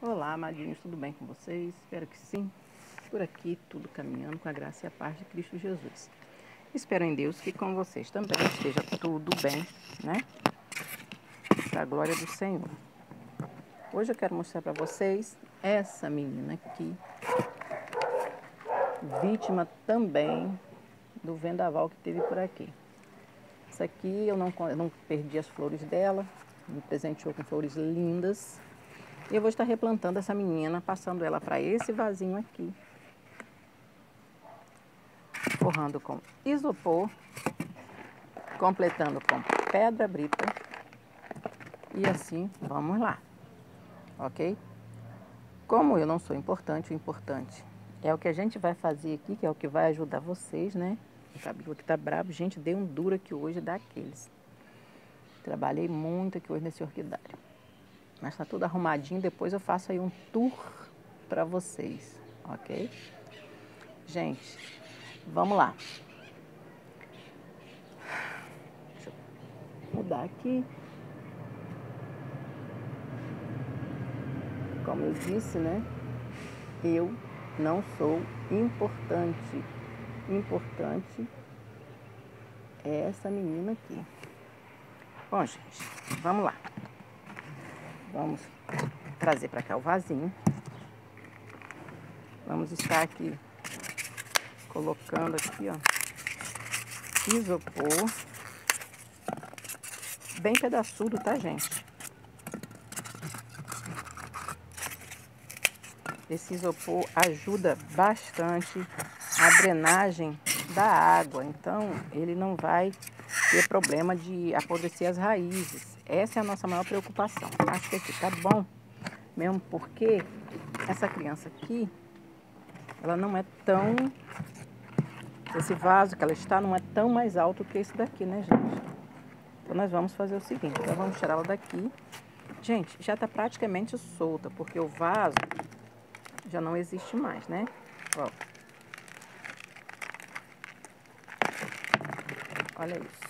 Olá, amadinhos, tudo bem com vocês? Espero que sim. Por aqui, tudo caminhando com a graça e a paz de Cristo Jesus. Espero em Deus que com vocês também esteja tudo bem, né? Para a glória do Senhor. Hoje eu quero mostrar para vocês essa menina aqui, vítima também do vendaval que teve por aqui. Essa aqui eu não perdi as flores dela, me presenteou com flores lindas. E eu vou estar replantando essa menina, passando ela para esse vasinho aqui. Forrando com isopor, completando com pedra brita. E assim, vamos lá. Ok? Como eu não sou importante, o importante é o que a gente vai fazer aqui, que é o que vai ajudar vocês, né? O cabelo que tá brabo. Gente, dei um duro aqui hoje daqueles. Trabalhei muito aqui hoje nesse orquidário. Mas tá tudo arrumadinho, depois eu faço aí um tour para vocês, ok? Gente, vamos lá. Deixa eu mudar aqui. Como eu disse, né? Eu não sou importante. Importante é essa menina aqui. Bom, gente, vamos lá. Vamos trazer para cá o vasinho. Vamos estar aqui colocando aqui, ó, isopor. Bem pedaçudo, tá, gente? Esse isopor ajuda bastante a drenagem da água. Então, ele não vai ter problema de apodrecer as raízes. Essa é a nossa maior preocupação. Acho que aqui tá bom, mesmo porque essa criança aqui, ela não é tão... Esse vaso que ela está não é tão mais alto que esse daqui, né, gente? Então, nós vamos fazer o seguinte, nós vamos tirar ela daqui. Gente, já tá praticamente solta, porque o vaso já não existe mais, né? Ó. Olha isso.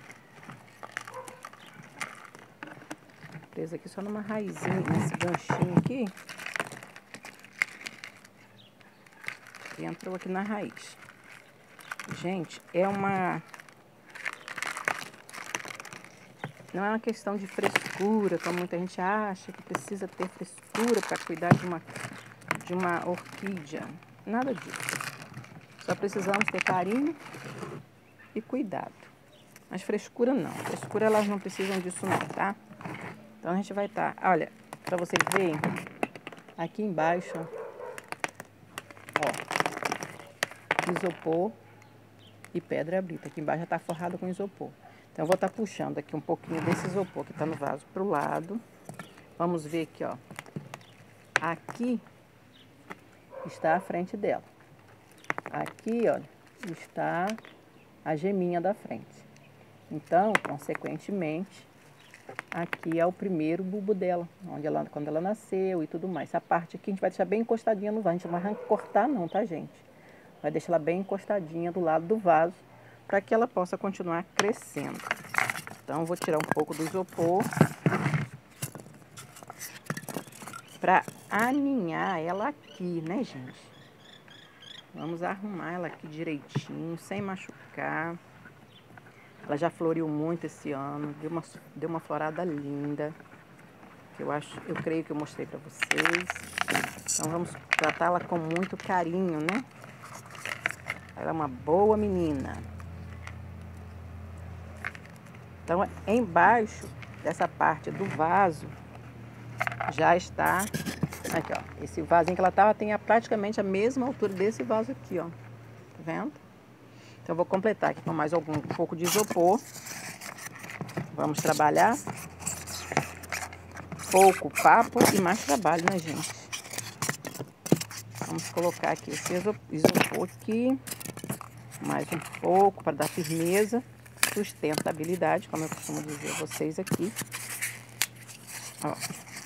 Presa aqui só numa raizinha, nesse ganchinho aqui. E entrou aqui na raiz. Gente, não é uma questão de frescura, como muita gente acha que precisa ter frescura para cuidar de uma orquídea. Nada disso. Só precisamos ter carinho e cuidado. Mas frescura não. Frescura elas não precisam disso não, tá? Então a gente vai estar... Olha, para vocês verem, aqui embaixo, ó, isopor e pedra brita. Aqui embaixo já está forrado com isopor. Então eu vou estar puxando aqui um pouquinho desse isopor que está no vaso para o lado. Vamos ver aqui, ó. Aqui está a frente dela. Aqui, olha, está a geminha da frente. Então, consequentemente, aqui é o primeiro bulbo dela, quando ela nasceu e tudo mais. Essa parte aqui a gente vai deixar bem encostadinha no vaso. A gente não vai cortar não, tá, gente? Vai deixar ela bem encostadinha do lado do vaso, para que ela possa continuar crescendo. Então, vou tirar um pouco do isopor para aninhar ela aqui, né, gente? Vamos arrumar ela aqui direitinho, sem machucar. Ela já floriu muito esse ano, deu uma florada linda. Eu creio que eu mostrei para vocês. Então vamos tratá-la com muito carinho, né? Ela é uma boa menina. Então, embaixo dessa parte do vaso já está... Aqui, ó. Esse vasinho que ela estava tem praticamente a mesma altura desse vaso aqui, ó. Tá vendo? Então, eu vou completar aqui com mais um pouco de isopor. Vamos trabalhar. Pouco papo e mais trabalho, né, gente? Vamos colocar aqui esse isopor aqui. Mais um pouco para dar firmeza, sustentabilidade, como eu costumo dizer a vocês aqui. Ó.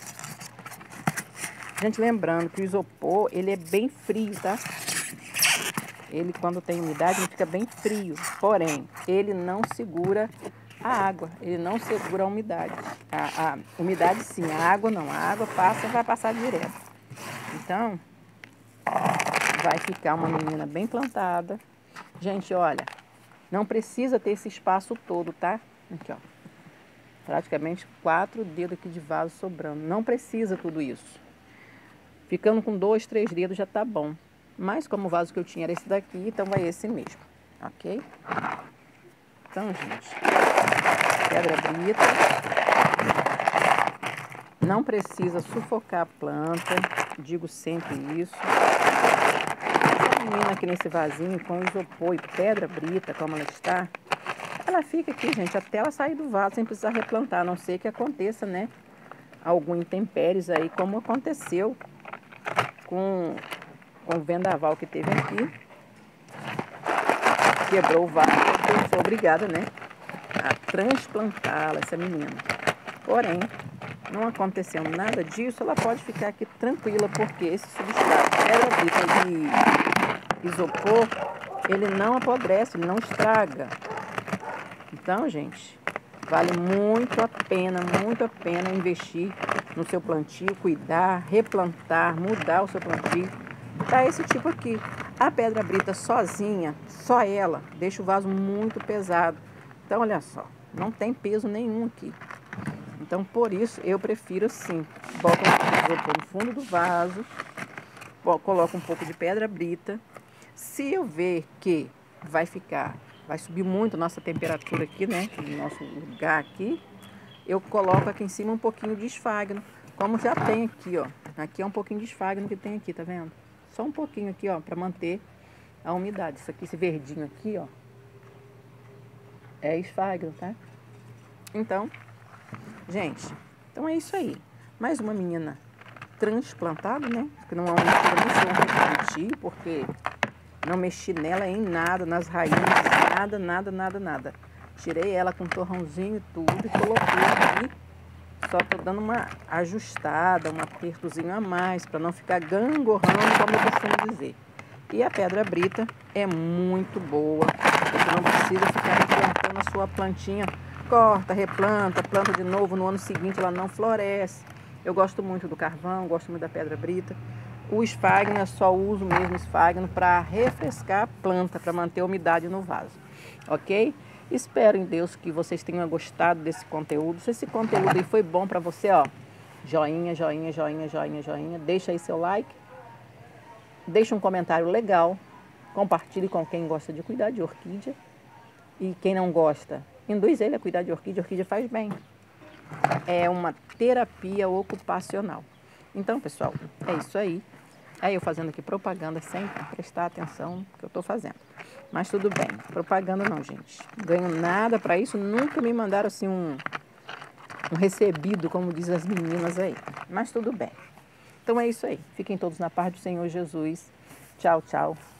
Gente, lembrando que o isopor, ele é bem frio, tá? Ele, quando tem umidade, ele fica bem frio. Porém, ele não segura a água, ele não segura a umidade. A umidade sim, a água não. A água passa, vai passar direto. Então, vai ficar uma menina bem plantada. Gente, olha, não precisa ter esse espaço todo, tá? Aqui, ó. Praticamente 4 dedos aqui de vaso sobrando. Não precisa tudo isso. Ficando com 2, 3 dedos já tá bom. Mas como o vaso que eu tinha era esse daqui, então vai esse mesmo. Ok? Então, gente, pedra brita. Não precisa sufocar a planta. Digo sempre isso. Essa menina aqui nesse vasinho com isopor e pedra brita, como ela está, ela fica aqui, gente, até ela sair do vaso sem precisar replantar, a não ser que aconteça, né, algum intempéries aí, como aconteceu com o vendaval que teve aqui. Quebrou o vaso, eu sou obrigada, né, a transplantá-la, essa menina. Porém, não aconteceu nada disso, ela pode ficar aqui tranquila, porque esse substrato pedra brita de isopor, ele não apodrece, ele não estraga. Então, gente, vale muito a pena investir no seu plantio, cuidar, replantar, mudar o seu plantio. Para esse tipo aqui, a pedra brita sozinha, só ela, deixa o vaso muito pesado. Então, olha só, não tem peso nenhum aqui. Então, por isso, eu prefiro assim, boto um isopor no fundo do vaso, coloco um pouco de pedra brita. Se eu ver que vai subir muito a nossa temperatura aqui, né, no nosso lugar aqui, eu coloco aqui em cima um pouquinho de esfagno, como já tem aqui, ó. Aqui é um pouquinho de esfagno que tem aqui, tá vendo? Só um pouquinho aqui, ó, para manter a umidade. Isso aqui, esse verdinho aqui, ó, é esfagno, tá? Então, gente, então é isso aí. Mais uma menina transplantada, né? Que não é uma plantio, porque não mexi nela em nada, nas raízes, nada. Tirei ela com torrãozinho e tudo e coloquei aqui. Só tô dando uma ajustada, um apertozinho a mais, para não ficar gangorrando, como eu costumo dizer. E a pedra brita é muito boa. Você não precisa ficar replantando a sua plantinha. Corta, replanta, planta de novo, no ano seguinte ela não floresce. Eu gosto muito do carvão, gosto muito da pedra brita. O esfagno, eu só uso mesmo esfagno para refrescar a planta, para manter a umidade no vaso. Ok? Espero em Deus que vocês tenham gostado desse conteúdo. Se esse conteúdo aí foi bom para você, ó, joinha. Deixa aí seu like. Deixa um comentário legal. Compartilhe com quem gosta de cuidar de orquídea. E quem não gosta, induz ele a cuidar de orquídea. Orquídea faz bem. É uma terapia ocupacional. Então, pessoal, é isso aí. Aí eu fazendo aqui propaganda sem prestar atenção no que eu estou fazendo. Mas tudo bem. Propaganda não, gente. Ganho nada para isso. Nunca me mandaram assim um recebido, como dizem as meninas aí. Mas tudo bem. Então é isso aí. Fiquem todos na paz do Senhor Jesus. Tchau, tchau.